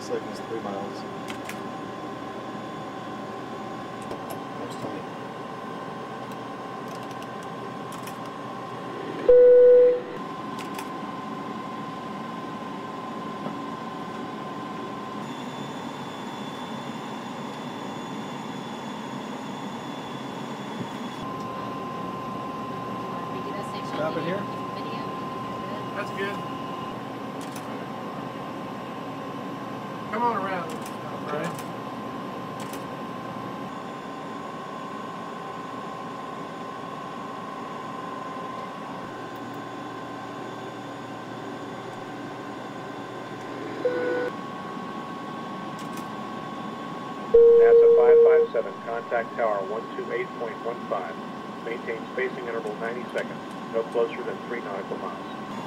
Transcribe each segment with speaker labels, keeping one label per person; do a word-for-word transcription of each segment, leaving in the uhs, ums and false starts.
Speaker 1: like it's three miles. There's Tony. Stop it here?
Speaker 2: That's good. Come on around, Brian.
Speaker 3: NASA five five seven, contact tower one two eight point one five. Maintain spacing interval ninety seconds. No closer than three nautical miles.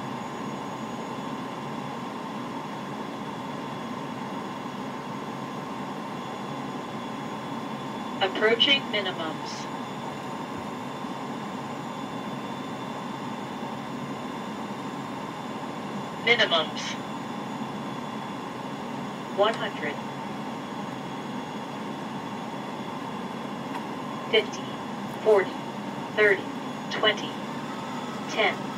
Speaker 4: Approaching minimums. Minimums. one hundred. fifty, forty, thirty, twenty, ten.